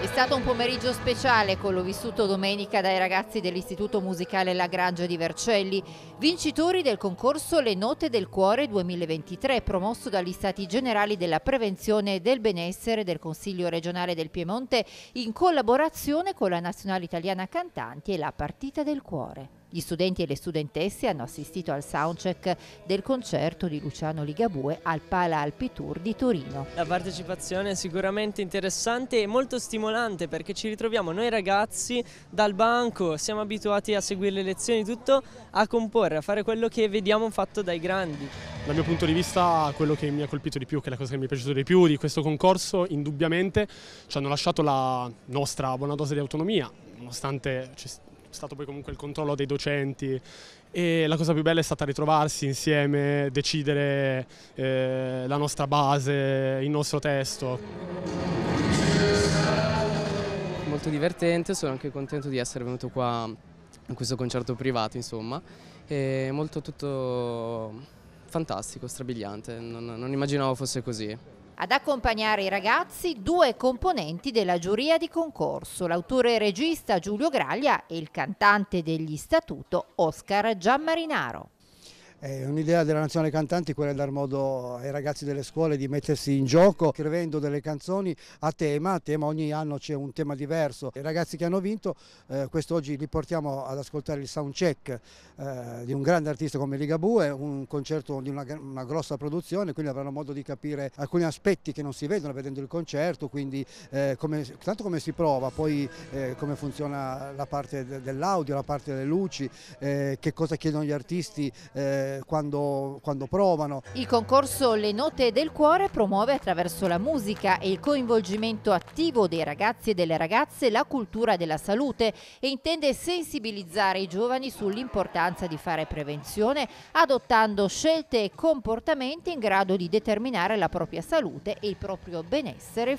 stato un pomeriggio speciale, quello vissuto domenica dai ragazzi dell'Istituto Musicale La Grangia di Vercelli, vincitori del concorso Le Note del Cuore 2023, promosso dagli Stati Generali della Prevenzione e del Benessere del Consiglio regionale del Piemonte in collaborazione con la Nazionale Italiana Cantanti e la Partita del Cuore. Gli studenti e le studentesse hanno assistito al soundcheck del concerto di Luciano Ligabue al Pala Alpi Tour di Torino. La partecipazione è sicuramente interessante e molto stimolante, perché ci ritroviamo noi ragazzi dal banco, siamo abituati a seguire le lezioni, tutto a comporre, a fare quello che vediamo fatto dai grandi. Dal mio punto di vista, quello che mi ha colpito di più, che è la cosa che mi è piaciuta di più di questo concorso, indubbiamente ci hanno lasciato la nostra buona dose di autonomia, nonostante c'è stato poi comunque il controllo dei docenti, e la cosa più bella è stata ritrovarsi insieme, decidere la nostra base, il nostro testo. Molto divertente, sono anche contento di essere venuto qua in questo concerto privato, insomma, è molto tutto fantastico, strabiliante, non immaginavo fosse così. Ad accompagnare i ragazzi due componenti della giuria di concorso, l'autore e regista Giulio Graglia e il cantante degli Statuto Oscar Gianmarinaro. È un'idea della Nazionale Cantanti quella di dar modo ai ragazzi delle scuole di mettersi in gioco scrivendo delle canzoni a tema, ogni anno c'è un tema diverso. I ragazzi che hanno vinto, quest'oggi li portiamo ad ascoltare il soundcheck di un grande artista come Ligabue, un concerto di una grossa produzione, quindi avranno modo di capire alcuni aspetti che non si vedono vedendo il concerto, quindi tanto come si prova, poi come funziona la parte dell'audio, la parte delle luci, che cosa chiedono gli artisti quando provano. Il concorso Le Note del Cuore promuove attraverso la musica e il coinvolgimento attivo dei ragazzi e delle ragazze la cultura della salute e intende sensibilizzare i giovani sull'importanza di fare prevenzione adottando scelte e comportamenti in grado di determinare la propria salute e il proprio benessere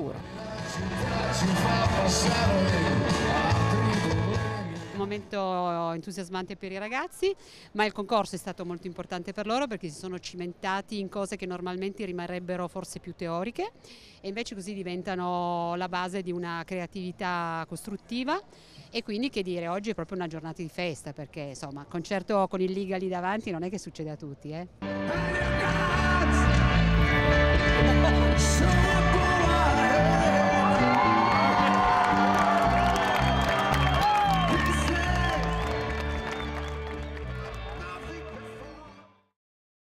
futuro. Un momento entusiasmante per i ragazzi, ma il concorso è stato molto importante per loro perché si sono cimentati in cose che normalmente rimarrebbero forse più teoriche e invece così diventano la base di una creatività costruttiva. E quindi, che dire, oggi è proprio una giornata di festa, perché insomma, concerto con il Liga lì davanti non è che succede a tutti.